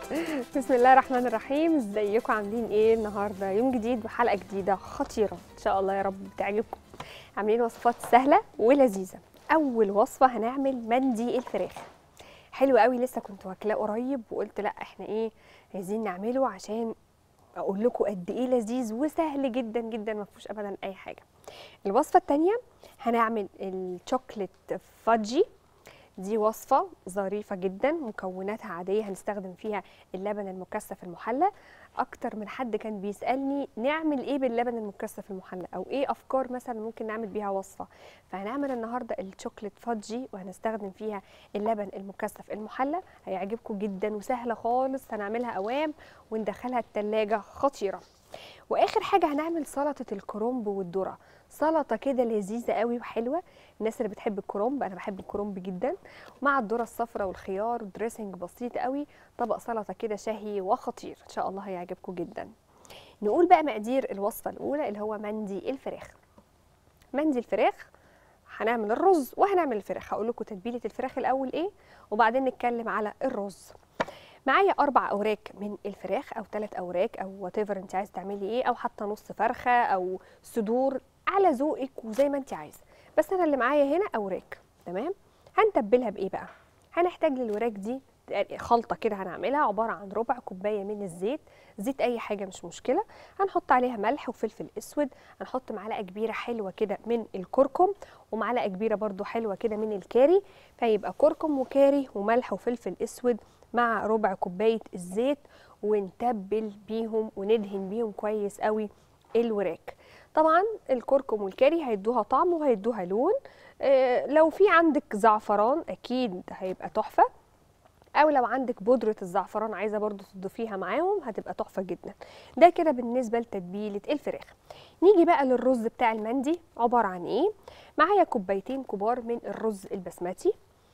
بسم الله الرحمن الرحيم. ازيكم عاملين ايه؟ النهارده يوم جديد وحلقه جديده خطيره ان شاء الله يا رب تعجبكم. عاملين وصفات سهله ولذيذه. اول وصفه هنعمل مندي الفراخ. حلو قوي، لسه كنت واكلاه قريب وقلت لا احنا ايه عايزين نعمله عشان اقول لكم قد ايه لذيذ وسهل جدا جدا، ما فيهوش ابدا اي حاجه. الوصفه الثانيه هنعمل الشوكليت فادجي. دي وصفة ظريفة جدا، مكوناتها عادية، هنستخدم فيها اللبن المكثف المحلى. أكتر من حد كان بيسألني نعمل إيه باللبن المكثف المحلى أو إيه أفكار مثلا ممكن نعمل بيها وصفة. فهنعمل النهاردة الشوكليت فادجي وهنستخدم فيها اللبن المكثف المحلى. هيعجبكم جدا وسهلة خالص، هنعملها أوام وندخلها التلاجة خطيرة. واخر حاجه هنعمل سلطه الكرنب والذره. سلطه كده لذيذه قوي وحلوه. الناس اللي بتحب الكرنب، انا بحب الكرنب جدا، مع الذره الصفراء والخيار ودريسنج بسيط قوي. طبق سلطه كده شهي وخطير، ان شاء الله هيعجبكم جدا. نقول بقى مقادير الوصفه الاولى اللي هو مندي الفراخ. مندي الفراخ هنعمل الرز وهنعمل الفراخ. هقول لكم تتبيله الفراخ الاول ايه وبعدين نتكلم على الرز. معايا 4 اوراق من الفراخ او 3 اوراق او وات ايفر انت عايزه تعملي ايه، او حتى نص فرخه او صدور على ذوقك وزي ما انت عايزه. بس انا اللي معايا هنا اوراق. تمام. هنتبلها بايه بقى؟ هنحتاج للوراق دي خلطه كده هنعملها عباره عن ربع كوبايه من الزيت، زيت اي حاجه مش مشكله. هنحط عليها ملح وفلفل اسود، هنحط معلقه كبيره حلوه كده من الكركم ومعلقه كبيره برده حلوه كده من الكاري، فيبقى كركم وكاري وملح وفلفل اسود مع ربع كوبايه الزيت، ونتبل بيهم وندهن بيهم كويس قوي الوراك. طبعا الكركم والكاري هيدوها طعم وهيدوها لون. لو في عندك زعفران اكيد هيبقى تحفه، او لو عندك بودره الزعفران عايزه برضو تضيفيها معاهم هتبقى تحفه جدا. ده كده بالنسبه لتتبيله الفراخ. نيجي بقى للرز بتاع المندي. عباره عن ايه؟ معايا كوبايتين كبار من الرز البسمتي،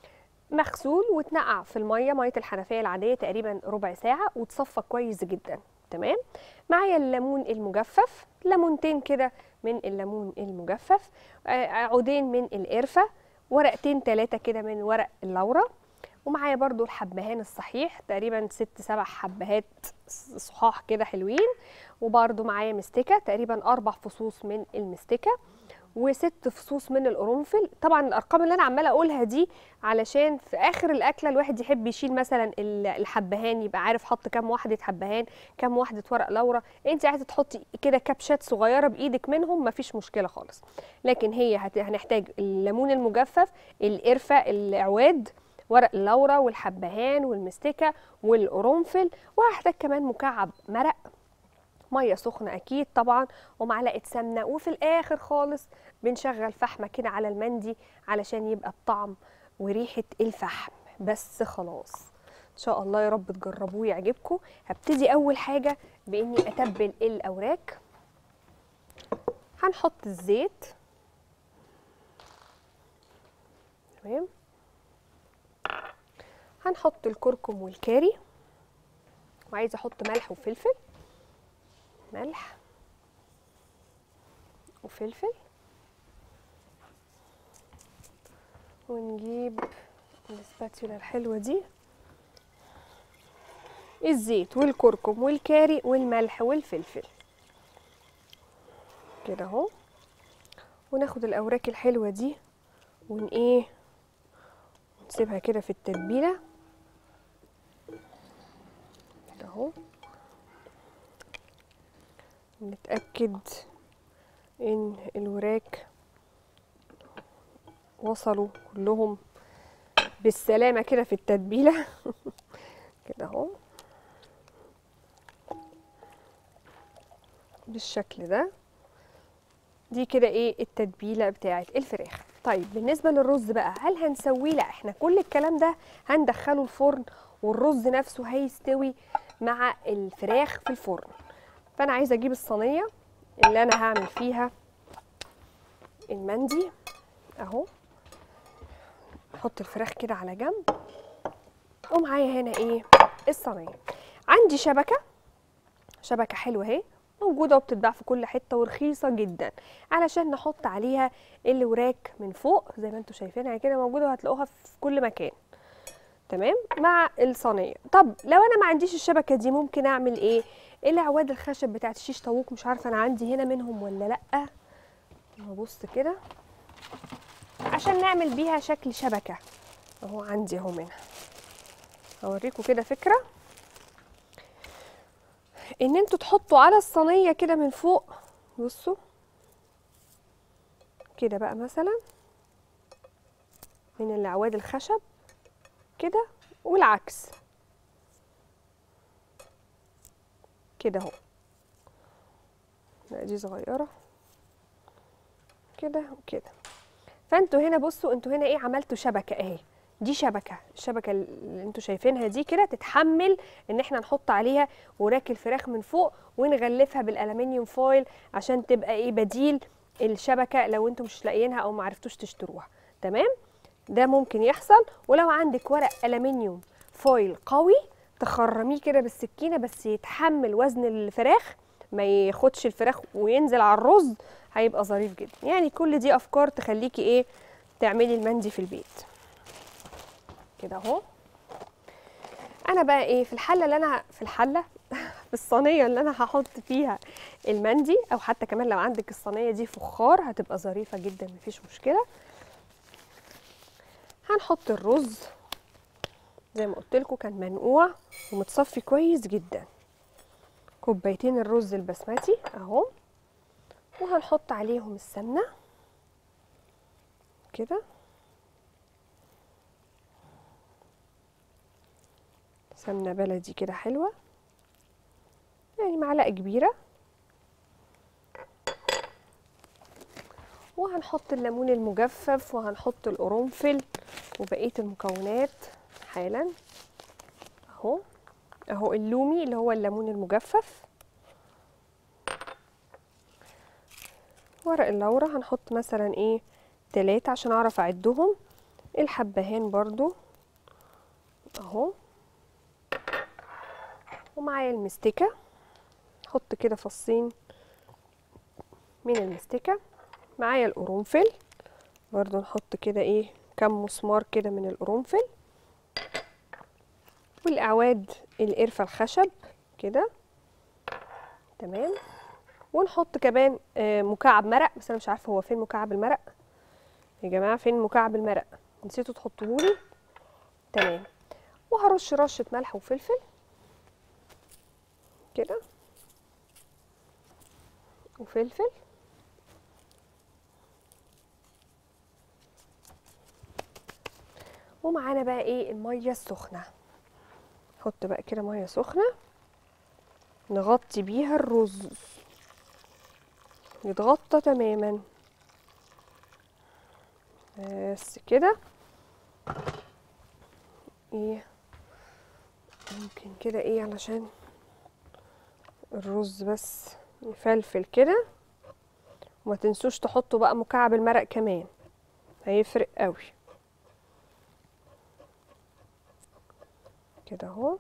مغسول واتنقع في ميه الحنفيه العاديه تقريبا ربع ساعه وتصفى كويس جدا. تمام. معايا الليمون المجفف، ليمونتين كده من الليمون المجفف، عودين من القرفه، ورقتين 3 كده من ورق اللورا، ومعايا برضو الحبهان الصحيح تقريبا 6-7 حبهات صحاح كده حلوين، وبرضو معايا مستكه تقريبا 4 فصوص من المستكه و6 فصوص من القرنفل. طبعا الارقام اللي انا عماله اقولها دي علشان في اخر الاكله الواحد يحب يشيل مثلا الحبهان، يبقى عارف حط كام واحده حبهان كام واحده ورق لورا. انت عايزه تحطي كده كبشات صغيره بايدك منهم مفيش مشكله خالص، لكن هي هنحتاج الليمون المجفف، القرفه، العواد، ورق اللورا والحبهان والمستكه والقرنفل، وهحتاج كمان مكعب مرق، ميه سخنه اكيد طبعا، ومعلقه سمنه. وفي الاخر خالص بنشغل فحمه كده على المندي علشان يبقى الطعم وريحه الفحم بس. خلاص ان شاء الله يا رب تجربوه يعجبكم. هبتدي اول حاجه باني اتبل الاوراق. هنحط الزيت. تمام. هنحط الكركم والكاري، وعايزه احط ملح وفلفل، ملح وفلفل، ونجيب الاسباتيولا الحلوه دي، الزيت والكركم والكاري والملح والفلفل كده اهو، وناخد الاوراق الحلوه دي ونسيبها كده في التتبيله كده اهو. نتاكد ان الوراك وصلوا كلهم بالسلامه كده في التتبيله كده اهو بالشكل ده. دي كده ايه التتبيله بتاعه الفراخ. طيب بالنسبه للرز بقى، هل هنسويه؟ لا، احنا كل الكلام ده هندخله الفرن والرز نفسه هيستوي مع الفراخ في الفرن. فانا عايزه اجيب الصينيه اللي انا هعمل فيها المندي اهو. احط الفراخ كده على جنب، ومعايا هنا ايه الصينيه. عندي شبكه حلوه اهي موجوده وبتتباع في كل حته ورخيصه جدا، علشان نحط عليها الوراك من فوق زي ما انتم شايفينها كده موجوده وهتلاقوها في كل مكان. تمام مع الصينيه. طب لو انا ما عنديش الشبكه دي ممكن اعمل ايه؟ العواد الخشب بتاعت الشيش طاووق، مش عارفه انا عندي هنا منهم ولا لا. هبص كده عشان نعمل بيها شكل شبكه. اهو عندي اهو منها. هوريكم كده فكره ان انتوا تحطوا على الصينيه كده من فوق. بصوا كده بقى مثلا من العواد الخشب كده، والعكس كده اهو. لا دي صغيره كده وكده. فانتوا هنا بصوا، انتوا هنا ايه عملتوا شبكه اهي. دي شبكه، الشبكه اللي انتوا شايفينها دي كده تتحمل ان احنا نحط عليها وراك الفراخ من فوق ونغلفها بالالومنيوم فويل عشان تبقى ايه بديل الشبكه لو انتوا مش لاقيينها او ما عرفتوش تشتروها. تمام، ده ممكن يحصل. ولو عندك ورق الومنيوم فويل قوي تخرميه كده بالسكينه بس يتحمل وزن الفراخ، ما ياخدش الفراخ وينزل على الرز، هيبقى ظريف جدا. يعني كل دي افكار تخليكي ايه تعملي المندي في البيت كده اهو. انا بقى ايه في الحله اللي انا في الصينيه اللي انا هحط فيها المندي، او حتى كمان لو عندك الصينيه دي فخار هتبقى ظريفه جدا مفيش مشكله. هنحط الرز زي ما قلت لكم كان منقوع ومتصفي كويس جدا، كوبايتين الرز البسمتي اهو، وهنحط عليهم السمنه كده، سمنه بلدي كده حلوه يعني معلقه كبيره، وهنحط الليمون المجفف وهنحط القرنفل وبقيه المكونات حالا اهو. اهو اللومي اللي هو الليمون المجفف، ورق اللورة هنحط مثلا ايه 3 عشان اعرف اعدهم، الحبهان برضو اهو، ومعايا المستكة نحط كده فصين من المستكة، معايا القرنفل برضو نحط كده ايه كم مسمار كده من القرنفل، والاعواد القرفة الخشب كده تمام. ونحط كمان مكعب مرق، بس انا مش عارفه هو فين مكعب المرق يا جماعه، فين مكعب المرق؟ نسيتوا تحطوهولي. تمام، وهرش رشه ملح وفلفل كده وفلفل، ومعانا بقى ايه الميه السخنه. نحط بقى كده ميه سخنه نغطي بيها الرز يتغطى تماما بس كده. ايه ممكن كده ايه علشان الرز بس يفلفل كده، وما تنسوش تحطوا بقى مكعب المرق كمان هيفرق قوي كده اهو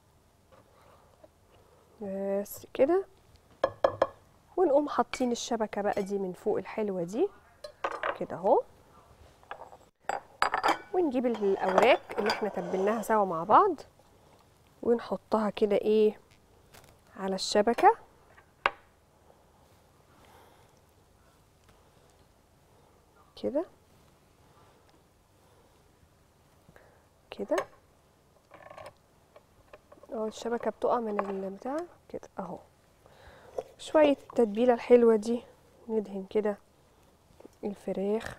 بس كده. ونقوم حاطين الشبكه بقى دي من فوق الحلوه دي كده اهو، ونجيب الاوراق اللي احنا تبلناها سوا مع بعض ونحطها كده ايه على الشبكه كده كده اهو. الشبكه بتقع من البتاع كده اهو. شويه التتبيله الحلوه دي ندهن كده الفراخ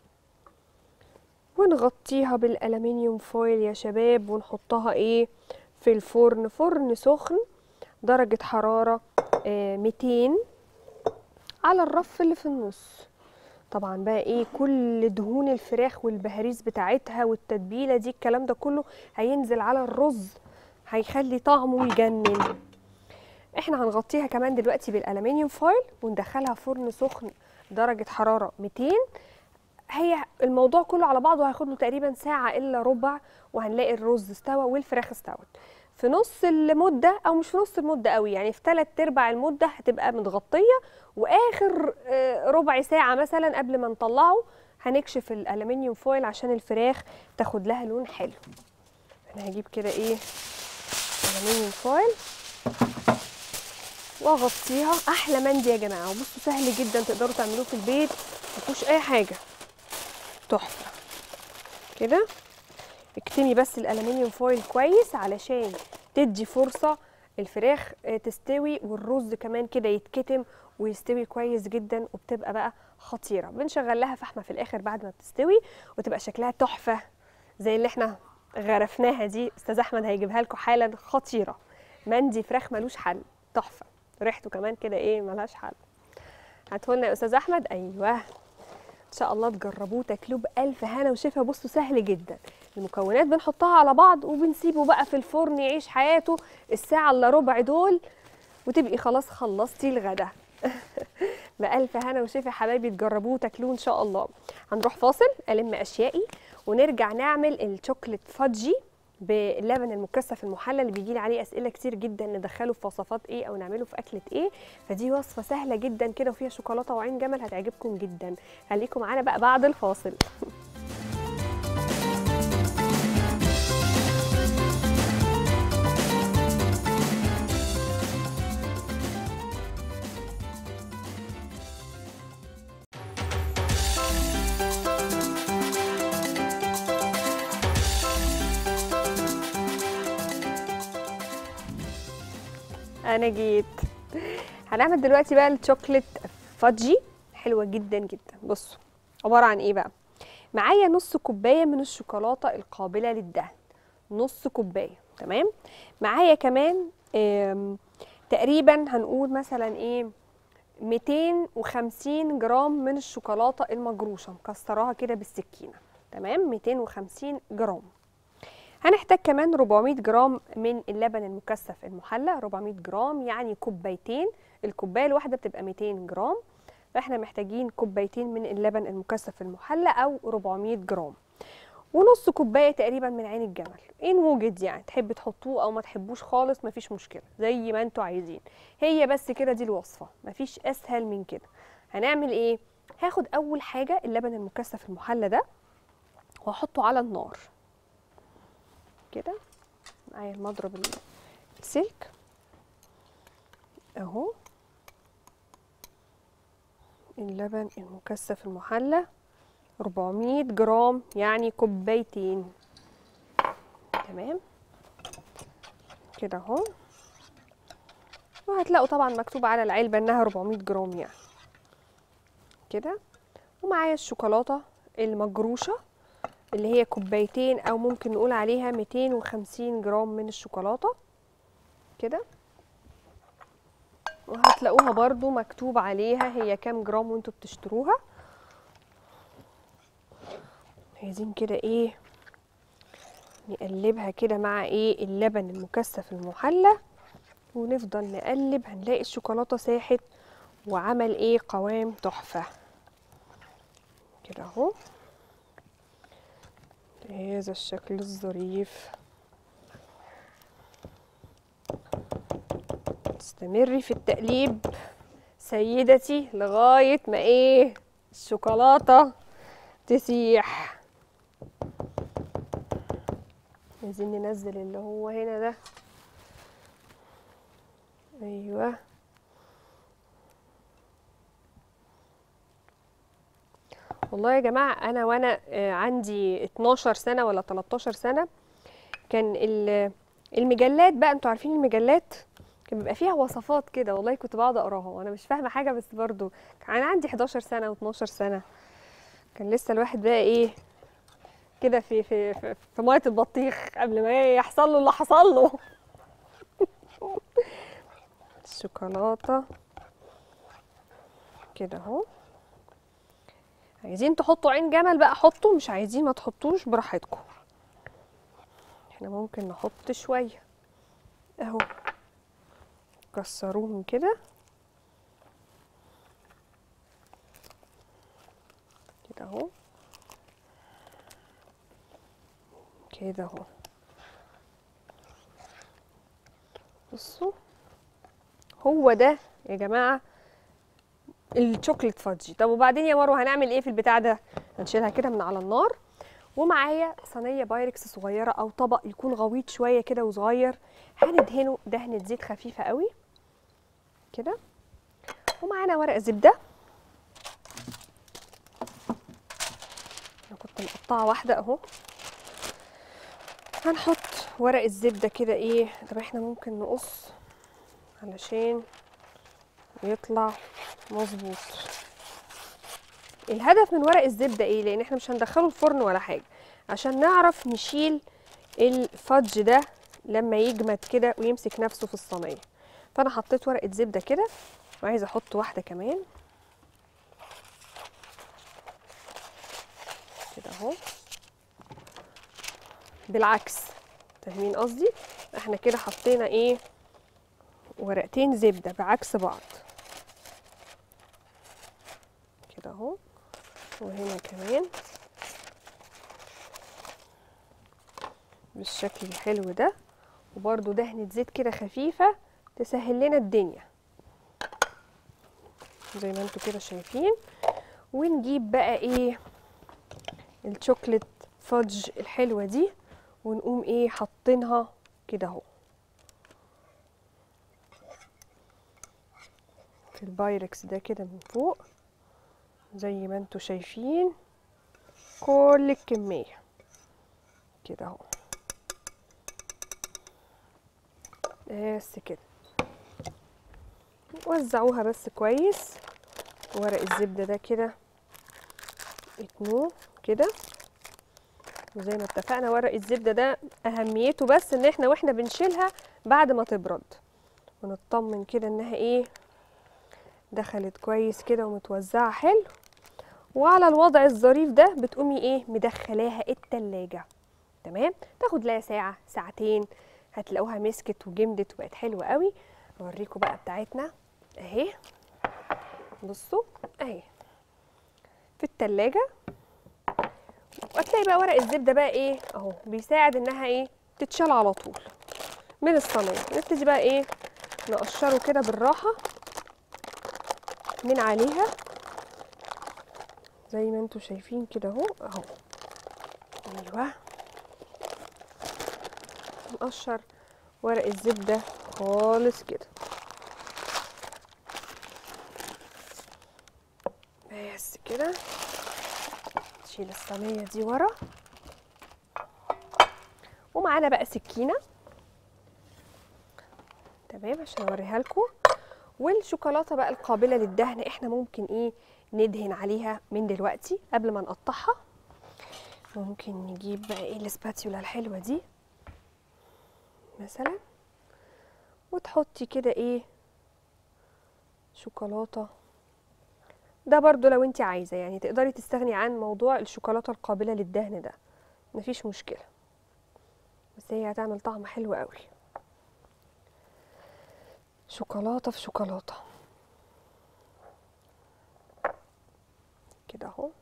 ونغطيها بالالومنيوم فويل يا شباب، ونحطها ايه في الفرن، فرن سخن درجه حراره 200 على الرف اللي في النص. طبعا بقى ايه كل دهون الفراخ والبهاريز بتاعتها والتتبيله دي الكلام ده كله هينزل على الرز هيخلي طعمه يجنن. احنا هنغطيها كمان دلوقتي بالالومنيوم فويل وندخلها فرن سخن درجه حراره 200. هي الموضوع كله على بعضه هياخد له تقريبا ساعه الا ربع، وهنلاقي الرز استوى والفراخ استوت في نص المده، او مش في نص المده قوي يعني في 3/4 المده هتبقى متغطيه. واخر ربع ساعه مثلا قبل ما نطلعه هنكشف الالومنيوم فويل عشان الفراخ تاخد لها لون حلو. انا هجيب كده ايه ألمنيوم فويل واغطيها. احلى مندي يا جماعه، وبصوا سهل جدا تقدروا تعملوه في البيت، مفيهوش اي حاجه، تحفه. كده اكتمي بس الألمنيوم فويل كويس علشان تدي فرصه الفراخ تستوي، والرز كمان كده يتكتم ويستوي كويس جدا، وبتبقى بقى خطيره. بنشغل لها فحمه في الاخر بعد ما بتستوي، وتبقى شكلها تحفه زي اللي احنا غرفناها دي. استاذ احمد هيجيبها لكم حالا، خطيره. مندي فراخ ملوش حل، تحفه. ريحته كمان كده ايه ملهاش حل. هاتهولنا يا استاذ احمد. ايوه، ان شاء الله تجربوه تاكلوه بالف هنا وشفا. بصوا سهل جدا، المكونات بنحطها على بعض وبنسيبه بقى في الفرن يعيش حياته الساعه الا ربع دول، وتبقي خلاص خلصتي الغدا. بألف هنا وشفا يا حبايبي، تجربوه تاكلوه ان شاء الله. هنروح فاصل الم اشيائي ونرجع نعمل الشوكليت فادجي باللبن المكثف المحلى اللي بيجي لي عليه اسئله كتير جدا، ندخله في وصفات ايه او نعمله في اكله ايه. فدي وصفه سهله جدا كده وفيها شوكولاته وعين جمل، هتعجبكم جدا. خليكم معانا بقى بعد الفاصل. انا جيت. هنعمل دلوقتي بقى الشوكليت فادجي، حلوه جدا جدا. بصوا عباره عن ايه بقى. معايا نص كوبايه من الشوكولاته القابله للدهن، نص كوبايه، تمام. معايا كمان تقريبا هنقول مثلا ايه 250 جرام من الشوكولاته المجروشه، مكسراها كده بالسكينه، تمام. 250 جرام. هنحتاج كمان 400 جرام من اللبن المكثف المحلى، 400 جرام يعني كوبايتين. الكوبايه الواحده بتبقى 200 جرام، فاحنا محتاجين كوبايتين من اللبن المكثف المحلى او 400 جرام. ونص كوبايه تقريبا من عين الجمل ان وجد، يعني تحب تحطوه او ما تحبوش خالص مفيش مشكله، زي ما انتوا عايزين. هي بس كده دي الوصفه، مفيش اسهل من كده. هنعمل ايه؟ هاخد اول حاجه اللبن المكثف المحلى ده واحطه على النار كده. معايا المضرب السلك اهو. اللبن المكثف المحلى 400 جرام يعني كوبايتين، تمام كده اهو. وهتلاقوا طبعا مكتوب على العلبه انها 400 جرام يعني كده. ومعايا الشوكولاته المجروشه اللي هي كوبايتين او ممكن نقول عليها 250 جرام من الشوكولاته كده. وهتلاقوها برضو مكتوب عليها هي كام جرام وانتوا بتشتروها. عايزين كده ايه نقلبها كده مع ايه اللبن المكثف المحلى، ونفضل نقلب. هنلاقي الشوكولاته ساحت وعمل ايه قوام تحفه كده اهو، بهذا الشكل الظريف. استمري في التقليب سيدتي لغايه ما ايه الشوكولاته تسيح. عايزين ننزل اللي هو هنا ده، ايوه. والله يا جماعه انا وانا عندي 12 سنه ولا 13 سنه كان المجلات بقى، انتوا عارفين المجلات كان بيبقى فيها وصفات كده، والله كنت بقعد اقراها وانا مش فاهمه حاجه، بس برضو كان عندي 11 سنه و12 سنه، كان لسه الواحد بقى ايه كده في ميه البطيخ قبل ما يحصل له اللي حصل له. الشوكولاته كده اهو. عايزين تحطوا عين جمل بقى حطوا، مش عايزين ما تحطوش براحتكم. احنا ممكن نحط شويه اهو، كسروهم كده كده اهو كده اهو. بصوا هو ده يا جماعه الشوكليت فادجي. طب وبعدين يا مروه هنعمل ايه في البتاع ده؟ هنشيلها كده من على النار ومعايا صينيه بايركس صغيره او طبق يكون غويط شويه كده وصغير، هندهنه دهنه زيت خفيفه قوي كده. ومعانا ورق زبده، انا كنت مقطعه واحده اهو. هنحط ورق الزبده كده ايه، طب احنا ممكن نقص علشان يطلع مظبوط. الهدف من ورق الزبده ايه؟ لان احنا مش هندخله الفرن ولا حاجه، عشان نعرف نشيل الفudge ده لما يجمد كده ويمسك نفسه في الصينيه. فانا حطيت ورقه زبده كده، وعايزه احط واحده كمان كده اهو، بالعكس، فاهمين قصدي؟ احنا كده حطينا ايه، ورقتين زبده بعكس بعض كده اهو. وهنا كمان بالشكل الحلو ده، وبرده دهنه زيت كده خفيفه تسهل لنا الدنيا زي ما انتوا كده شايفين. ونجيب بقى ايه الشوكليت فudge الحلوه دي، ونقوم ايه حاطينها كده اهو في البايركس ده كده من فوق زي ما انتوا شايفين، كل الكميه كده اهو. بس كده وزعوها بس كويس. ورق الزبده ده كده اتنوه كده. وزي ما اتفقنا ورق الزبده ده اهميته بس ان احنا واحنا بنشيلها بعد ما تبرد، ونطمن كده انها ايه دخلت كويس كده ومتوزعه حلو. وعلى الوضع الظريف ده بتقومي ايه مدخلاها التلاجة، تمام؟ تاخد لها ساعه ساعتين، هتلاقوها مسكت وجمدت وبقت حلوه قوي. اوريكم بقى بتاعتنا اهي، بصوا اهي في التلاجة. وهتلاقي بقى ورق الزبده بقى ايه اهو بيساعد انها ايه تتشال على طول من الصينيه. نبتدي بقى ايه نقشره كده بالراحه من عليها زي ما انتوا شايفين كده اهو اهو. ايوه، نقشر ورق الزبده خالص كده بس كده. نشيل الصينيه دي ورا، ومعانا بقى سكينه تمام عشان اوريها لكم. والشوكولاته بقى القابله للدهن احنا ممكن ايه ندهن عليها من دلوقتي قبل ما نقطعها. ممكن نجيب بقى ايه الاسباتيولا الحلوه دي مثلا، وتحطي كده ايه شوكولاته. ده برضو لو انت عايزه يعني تقدري تستغني عن موضوع الشوكولاته القابله للدهن ده، مفيش مشكله، بس هي هتعمل طعم حلو قوي. شوكولاته في شوكولاته كده اهو.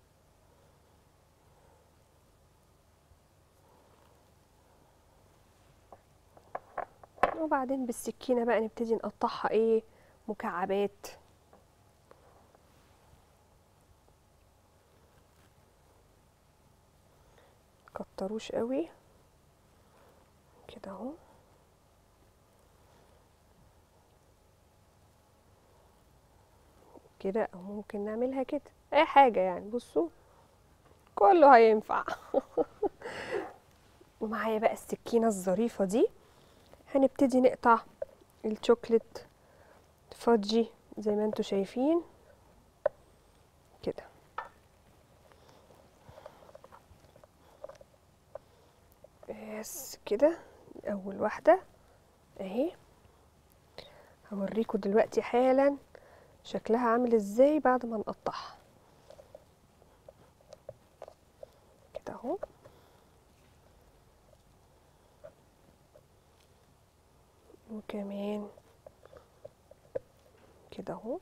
وبعدين بالسكينه بقى نبتدي نقطعها ايه مكعبات. مكتروش قوي كده اهو. كده او ممكن نعملها كده اي حاجه يعني، بصوا كله هينفع. ومعايا بقى السكينه الظريفه دي، هنبتدي نقطع الشوكليت فudgy زي ما انتوا شايفين كده. بس كده اول واحده اهي. هوريكم دلوقتي حالا شكلها عامل ازاي بعد ما نقطعها كده اهو. وكمان كده اهو.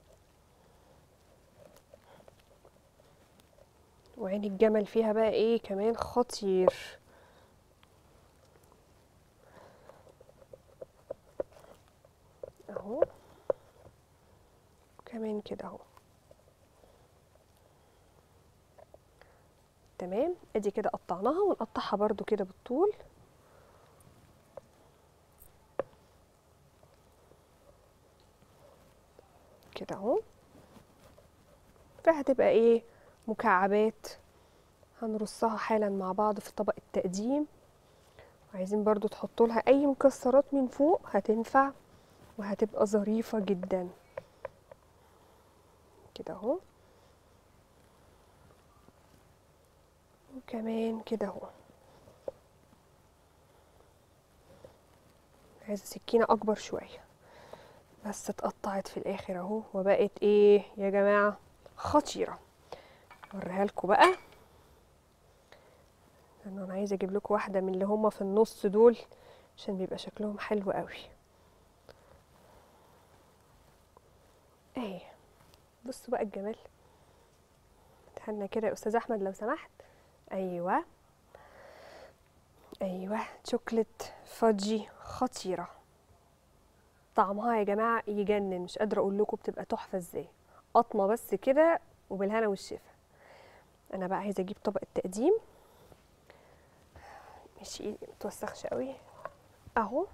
وعين الجمل فيها بقى ايه كمان خطير اهو. كمان كده اهو. تمام. ادي كده قطعناها، ونقطعها برده كده بالطول كده اهو. فهتبقى ايه؟ مكعبات. هنرصها حالا مع بعض في طبق التقديم. وعايزين برضو تحطوا لها اي مكسرات من فوق هتنفع، وهتبقى ظريفة جدا كده اهو. وكمان كده اهو. عايزة سكينة اكبر شوية، بس اتقطعت في الاخر اهو، وبقت ايه يا جماعة؟ خطيرة. اوريها لكم بقى، لان انا عايزة اجيب لكم واحدة من اللي هما في النص دول عشان بيبقى شكلهم حلو قوي. اهي بصوا بقى الجمال. اتهنى كده يا استاذ احمد لو سمحت. ايوه ايوه، شوكليت فادجي خطيره. طعمها يا جماعه يجنن، مش قادره اقول لكم بتبقى تحفه ازاي. قطمه بس كده وبالهنا والشفا. انا بقى عايزه اجيب طبق التقديم، مش ايدي متوسخش قوي اهو.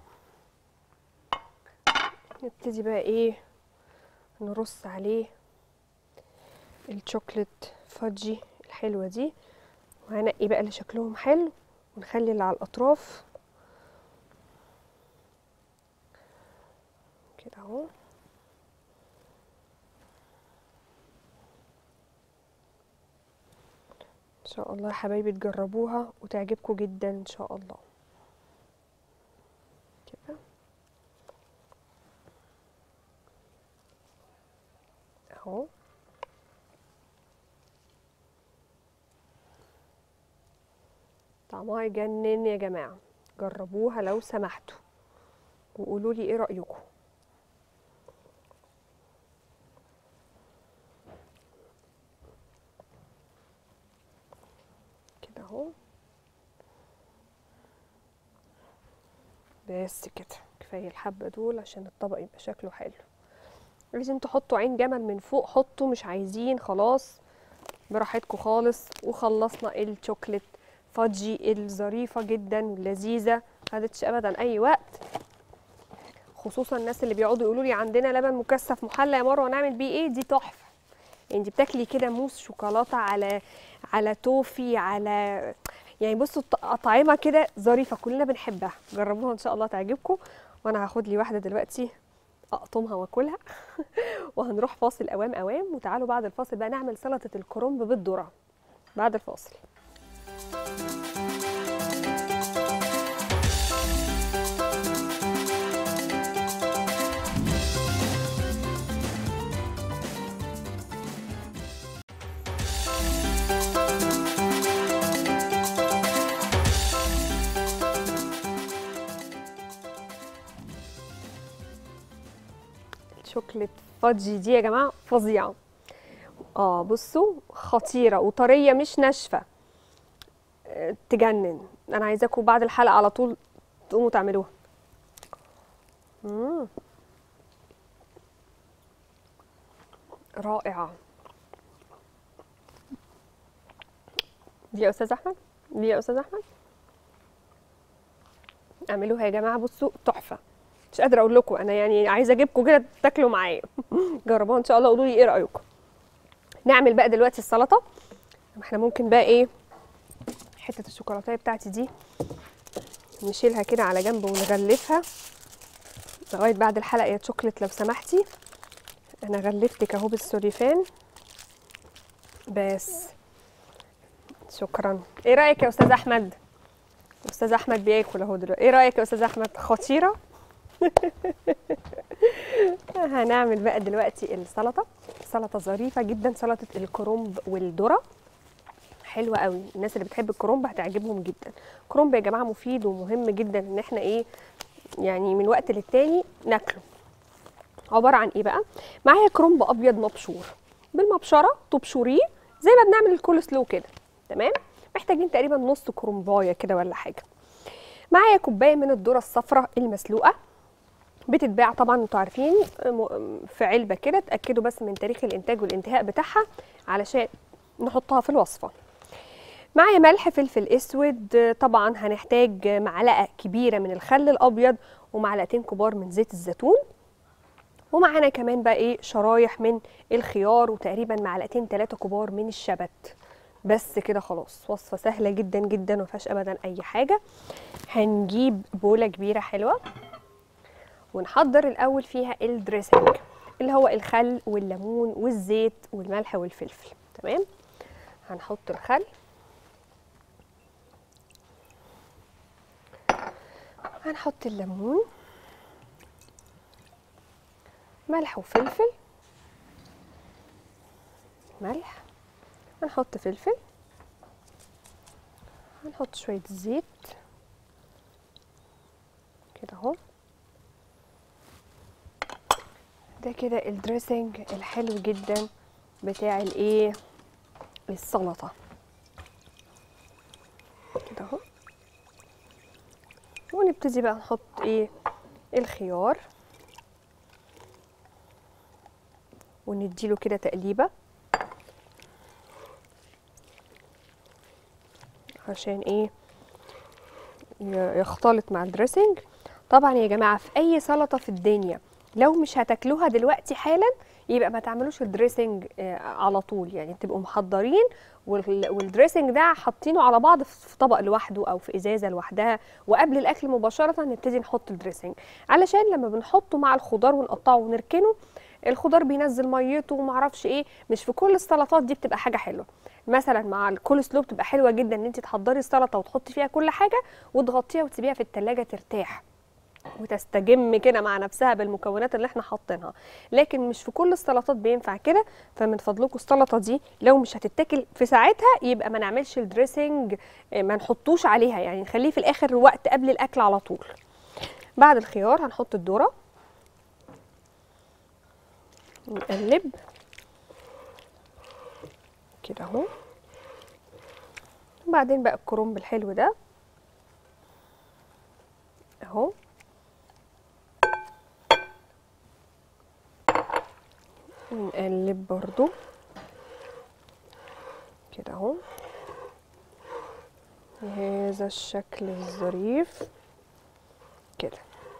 نبتدي بقى ايه؟ نرص عليه الشوكليت فادجي الحلوه دي، وهنقي بقى اللي شكلهم حلو، ونخلي اللي على الاطراف كده اهو. ان شاء الله يا حبايبي تجربوها وتعجبكم جدا ان شاء الله. كده اهو. طعمها يجنن يا جماعه، جربوها لو سمحتوا وقولوا لي ايه رايكم. كده اهو. بس كده كفايه الحبه دول عشان الطبق يبقى شكله حلو. عايزين تحطوا عين جمل من فوق حطوا، مش عايزين خلاص براحتكم خالص. وخلصنا الشوكليت فادجي الظريفه جدا واللذيذه، خدتش ابدا اي وقت. خصوصا الناس اللي بيقعدوا يقولوا لي عندنا لبن مكثف محلى يا مروه نعمل بيه ايه، دي تحفه. انت بتاكلي كده موس شوكولاته على توفي على، يعني بصوا اطعمه كده ظريفه كلنا بنحبها. جربوها ان شاء الله تعجبكم. وانا هاخد لي واحده دلوقتي اقطمها واكلها وهنروح فاصل اوام اوام، وتعالوا بعد الفاصل بقى نعمل سلطه الكرنب بالذره بعد الفاصل. شوكليت فادجي دي يا جماعه فظيعه. بصوا خطيره وطريه مش ناشفه، تجنن. انا عايزاكم بعد الحلقه على طول تقوموا تعملوها. رائعه. دي يا استاذ احمد، دي يا استاذ احمد، اعملوها يا جماعه. بصوا تحفه، مش قادره اقول لكم. انا يعني عايزه اجيبكم كده تاكلوا معايا. جربوها ان شاء الله، قولوا لي ايه رايكم. نعمل بقى دلوقتي السلطه. احنا ممكن بقى ايه، حته الشوكولاته بتاعتي دي نشيلها كده على جنب ونغلفها لغايه بعد الحلقه يا شوكليت لو سمحتي. انا غلفتك اهو بالسوليفان بس. شكرا. ايه رايك يا استاذ احمد؟ استاذ احمد بياكل اهو دلوقتي. ايه رايك يا استاذ احمد؟ خطيره. هنعمل بقى دلوقتي السلطه. سلطه ظريفه جدا، سلطه الكرنب والذره حلوه قوي. الناس اللي بتحب الكرنب هتعجبهم جدا. الكرنب يا جماعه مفيد ومهم جدا ان احنا ايه يعني من وقت للتاني ناكله. عباره عن ايه بقى؟ معايا كرنب ابيض مبشور، بالمبشره تبشريه زي ما بنعمل الكول سلو كده. تمام. محتاجين تقريبا نص كرنبايه كده ولا حاجه. معايا كوبايه من الذره الصفراء المسلوقه، بتتباع طبعا انتوا عارفين في علبه كده. اتاكدوا بس من تاريخ الانتاج والانتهاء بتاعها علشان نحطها في الوصفه. معايا ملح، فلفل اسود، طبعا هنحتاج معلقه كبيره من الخل الابيض ومعلقتين كبار من زيت الزيتون، ومعانا كمان بقى ايه شرايح من الخيار وتقريبا معلقتين 3 كبار من الشبت. بس كده خلاص، وصفه سهله جدا جدا وما فيهاش ابدا اي حاجه. هنجيب بوله كبيره حلوه ونحضر الاول فيها الدريسنج اللي هو الخل والليمون والزيت والملح والفلفل. تمام، هنحط الخل، هنحط الليمون، ملح وفلفل، ملح، هنحط فلفل، هنحط شوية زيت كده اهو. ده كده الدريسنج الحلو جدا بتاع الايه السلطة كده اهو. ونبتدي بقى نحط ايه الخيار ونديله كده تقليبة عشان ايه يختلط مع الدريسنج. طبعا يا جماعة في اي سلطة في الدنيا لو مش هتاكلوها دلوقتي حالا يبقى ما تعملوش الدريسنج على طول، يعني تبقوا محضرين والدريسنج ده حاطينه على بعض في طبق لوحده او في ازازه لوحدها، وقبل الاكل مباشره نبتدي نحط الدريسنج، علشان لما بنحطه مع الخضار ونقطعه ونركنه الخضار بينزل ميته ومعرفش ايه. مش في كل السلطات دي بتبقى حاجه حلوه. مثلا مع الكول سلو بتبقى حلوه جدا ان انت تحضري السلطه وتحطي فيها كل حاجه وتغطيها وتسيبيها في التلاجة ترتاح وتستجم كده مع نفسها بالمكونات اللي احنا حاطينها، لكن مش في كل السلطات بينفع كده. فمن فضلكم السلطه دي لو مش هتتاكل في ساعتها يبقى ما نعملش الدريسنج، ما نحطوش عليها، يعني نخليه في الاخر وقت قبل الاكل على طول. بعد الخيار هنحط الذره، نقلب كده اهو. وبعدين بقى الكرنب الحلو ده اهو، نقلب برضو كده اهو بهذا الشكل الظريف كده.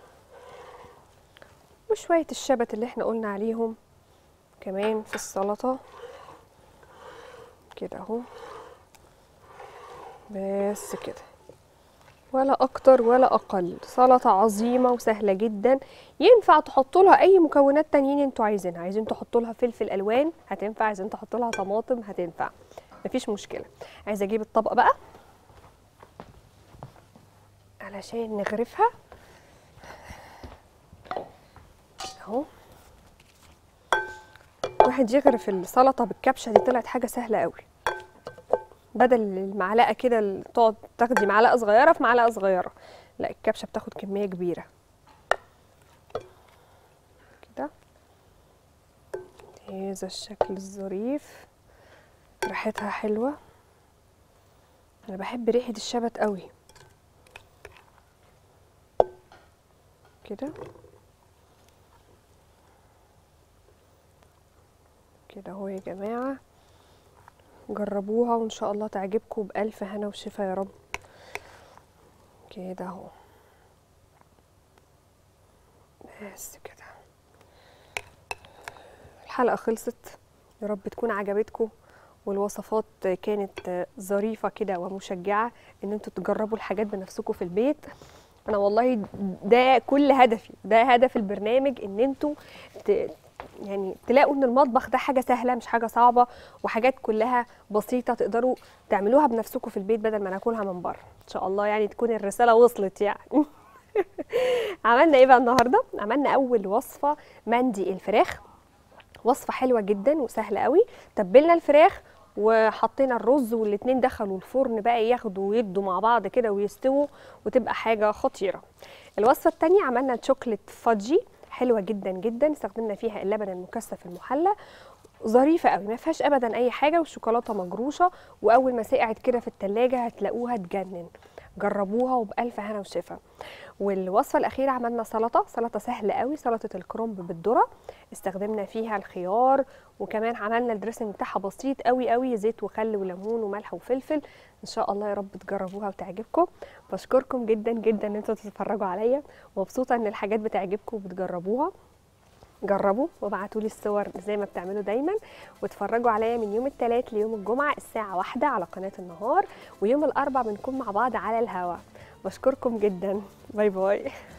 وشوية الشبت اللي احنا قلنا عليهم كمان في السلطة كده اهو، بس كده ولا اكتر ولا اقل. سلطة عظيمة وسهلة جدا، ينفع تحطوا لها اي مكونات تانيين انتوا عايزينها. عايزين تحطوا لها فلفل الوان هتنفع، عايزين تحطوا لها طماطم هتنفع، مفيش مشكلة. عايزة اجيب الطبق بقى علشان نغرفها اهو. واحد يغرف السلطة بالكبشة دي طلعت حاجة سهلة قوي، بدل المعلقة كده تقعد تاخدي معلقة صغيرة في معلقة صغيرة، لا الكبشة بتاخد كمية كبيرة كده هذا الشكل الظريف. ريحتها حلوة، انا بحب ريحة الشبت قوي كده كده اهو. يا جماعة جربوها وان شاء الله تعجبكم بألف هنا وشفا يا رب. كده اهو بس كده. الحلقة خلصت، يا رب تكون عجبتكم والوصفات كانت ظريفة كده ومشجعة ان انتوا تجربوا الحاجات بنفسكم في البيت. انا والله ده كل هدفي، ده هدف البرنامج، ان انتوا يعني تلاقوا ان المطبخ ده حاجه سهله مش حاجه صعبه، وحاجات كلها بسيطه تقدروا تعملوها بنفسكم في البيت بدل ما ناكلها من بره. ان شاء الله يعني تكون الرساله وصلت يعني. عملنا ايه بقى النهارده؟ عملنا اول وصفه مندي الفراخ، وصفه حلوه جدا وسهله قوي. تبلنا الفراخ وحطينا الرز والاتنين دخلوا الفرن بقى ياخدوا ويدوا مع بعض كده ويستووا وتبقى حاجه خطيره. الوصفه الثانيه عملنا شوكليت فادجي حلوه جدا جدا، استخدمنا فيها اللبن المكثف المحلى، ظريفه قوي ما فيهاش ابدا اي حاجه، والشوكولاته مجروشه، واول ما سقعت كده في التلاجة هتلاقوها تجنن. جربوها وبألف هنا وشفا. والوصفه الاخيره عملنا سلطه سهله قوي، سلطه الكرنب بالذره، استخدمنا فيها الخيار، وكمان عملنا الدريسنج بتاعها بسيط قوي قوي، زيت وخل وليمون وملح وفلفل. ان شاء الله يا رب تجربوها وتعجبكم. بشكركم جدا جدا ان انتوا تتفرجوا عليا، مبسوطه ان الحاجات بتعجبكم وبتجربوها. جربوا وابعتوا لي الصور زي ما بتعملوا دايما، واتفرجوا عليا من يوم الثلاث ليوم الجمعه الساعه 1 على قناه النهار، ويوم الاربع بنكون مع بعض على الهوا. بشكركم جدا، باي باي.